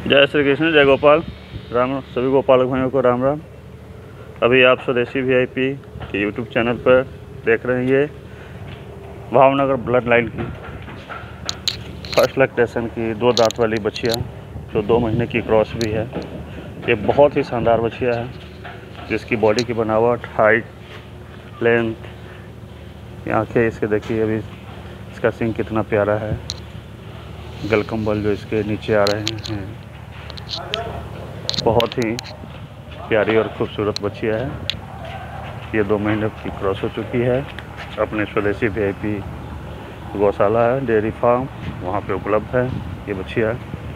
जय श्री कृष्ण, जय गोपाल। राम सभी गोपालक भाइयों को राम राम। अभी आप स्वदेशी वीआईपी के यूट्यूब चैनल पर देख रहे हैं ये भावनगर ब्लड लाइन की फर्स्ट लैक्टेशन की 2 दांत वाली बच्चियाँ जो 2 महीने की क्रॉस भी है। ये बहुत ही शानदार बच्चियाँ है जिसकी बॉडी की बनावट, हाइट, लेंथ, आँखें इसके देखिए। अभी इसका सींग कितना प्यारा है, गलकम्बल जो इसके नीचे आ रहे हैं, बहुत ही प्यारी और खूबसूरत बच्चियाँ है। ये 2 महीने की क्रॉस हो चुकी है। अपने स्वदेशी वीआईपी गौशाला है, डेयरी फार्म, वहाँ पे उपलब्ध है। ये बच्चियाँ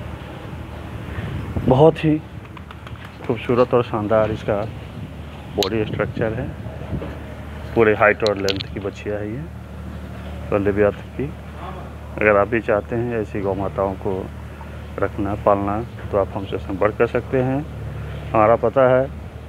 बहुत ही खूबसूरत और शानदार इसका बॉडी स्ट्रक्चर है। पूरे हाइट और लेंथ की बच्चियाँ है ये वल्लभियात की। अगर आप भी चाहते हैं ऐसी गौ माताओं को रखना पालना तो आप हमसे संपर्क कर सकते हैं। हमारा पता है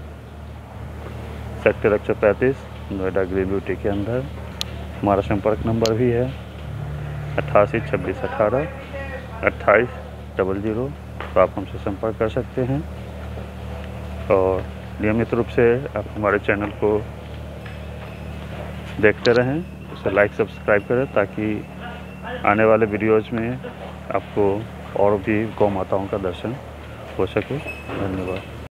सेक्टर 135 नोएडा ग्रीन ब्यूटी के अंदर। हमारा संपर्क नंबर भी है 88 26 18 28 00। तो आप हमसे संपर्क कर सकते हैं और नियमित रूप से आप हमारे चैनल को देखते रहें, उसे लाइक सब्सक्राइब करें ताकि आने वाले वीडियोज़ में आपको और भी गौ माताओं का दर्शन हो सके। धन्यवाद।